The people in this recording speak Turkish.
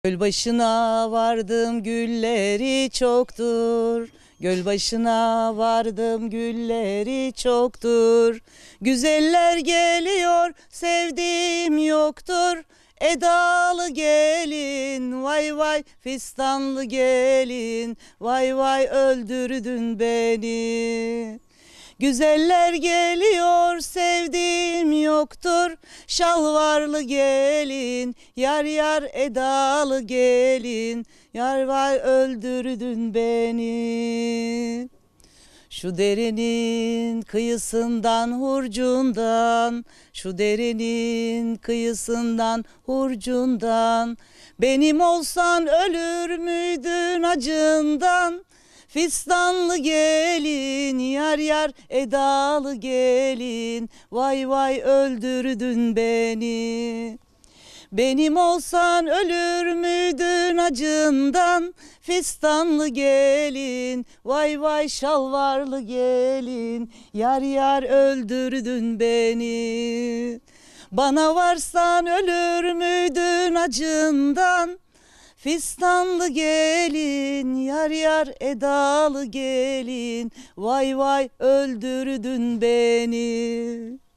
Göl başına vardım gülleri çoktur. Göl başına vardım gülleri çoktur. Güzeller geliyor sevdiğim yoktur. Edalı gelin vay vay, fistanlı gelin vay vay, öldürdün beni. Güzeller geliyor sevdiğim yoktur. Şalvarlı gelin yar yar, edalı gelin yar var, öldürdün beni. Şu derenin kıyısından hurcundan, şu derenin kıyısından hurcundan, benim olsan ölür müydün acından? Fistanlı gelin yar yar, edalı gelin vay vay, öldürdün beni. Benim olsan ölür müydün acından? Fistanlı gelin vay vay, şalvarlı gelin yar yar, öldürdün beni. Bana varsan ölür müydün acından? Fistanlı gelin yar yar, edalı gelin vay vay, öldürdün beni.